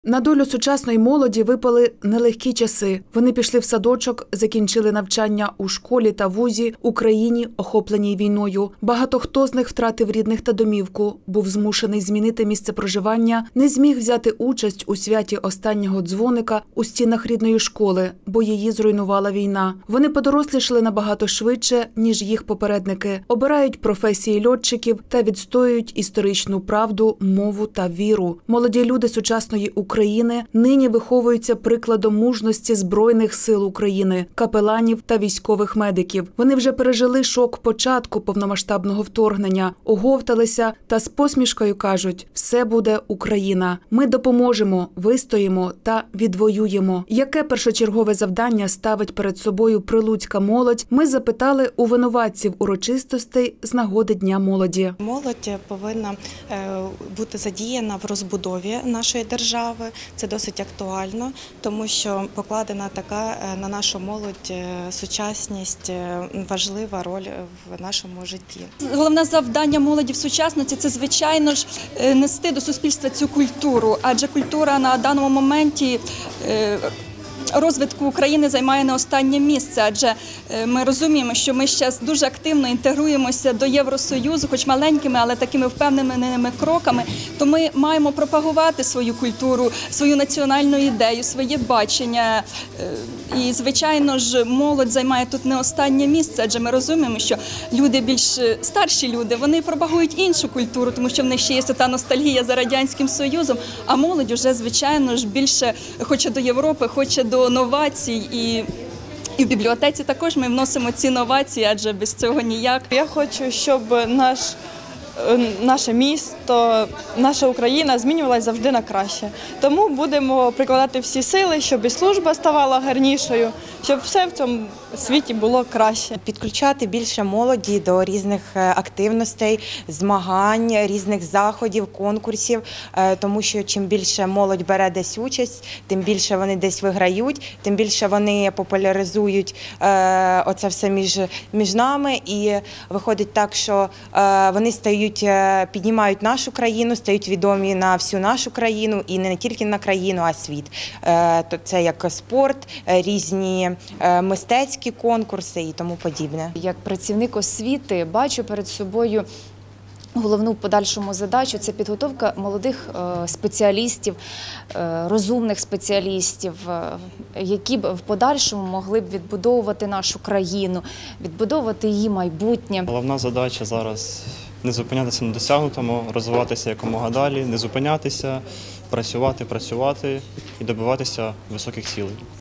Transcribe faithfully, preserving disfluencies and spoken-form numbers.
На долю сучасної молоді випали нелегкі часи. Вони пішли в садочок, закінчили навчання у школі та вузі, Україні, охопленій війною. Багато хто з них втратив рідних та домівку, був змушений змінити місце проживання, не зміг взяти участь у святі останнього дзвоника у стінах рідної школи, бо її зруйнувала війна. Вони подорослішали набагато швидше, ніж їх попередники, обирають професії льотчиків та відстоюють історичну правду, мову та віру. Молоді люди сучасної України України нині виховуються прикладом мужності Збройних сил України, капеланів та військових медиків. Вони вже пережили шок початку повномасштабного вторгнення, оговталися та з посмішкою кажуть: «Все буде Україна. Ми допоможемо, вистоїмо та відвоюємо». Яке першочергове завдання ставить перед собою прилуцька молодь, ми запитали у винуватців урочистостей з нагоди Дня молоді. Молодь повинна бути задіяна в розбудові нашої держави. Це досить актуально, тому що покладена така на нашу молодь сучасність, важлива роль в нашому житті. Головне завдання молоді в сучасності – це, звичайно ж, нести до суспільства цю культуру, адже культура на даному моменті розвитку України займає не останнє місце, адже ми розуміємо, що ми ще дуже активно інтегруємося до Євросоюзу, хоч маленькими, але такими впевненими кроками, то ми маємо пропагувати свою культуру, свою національну ідею, своє бачення. І, звичайно ж, молодь займає тут не останнє місце, адже ми розуміємо, що люди більш старші люди, вони пропагують іншу культуру, тому що в них ще є та ностальгія за Радянським Союзом, а молодь вже, звичайно ж, більше хоче до Європи, хоче до новацій, і, і в бібліотеці також ми вносимо ці новації, адже без цього ніяк. Я хочу, щоб наш, наше місто, наша Україна змінювалася завжди на краще. Тому будемо прикладати всі сили, щоб і служба ставала гарнішою, щоб все в цьому світі було краще. Підключати більше молоді до різних активностей, змагань, різних заходів, конкурсів, тому що чим більше молодь бере десь участь, тим більше вони десь виграють, тим більше вони популяризують оце все між, між нами, і виходить так, що вони стають, піднімають нашу країну, стають відомі на всю нашу країну і не тільки на країну, а світ. Це як спорт, різні мистецькі конкурси і тому подібне. Як працівник освіти бачу перед собою головну подальшому задачу – це підготовка молодих спеціалістів, розумних спеціалістів, які б в подальшому могли б відбудовувати нашу країну, відбудовувати її майбутнє. Головна задача зараз – не зупинятися на досягнутому, розвиватися якомога далі, не зупинятися, працювати, працювати і добиватися високих цілей.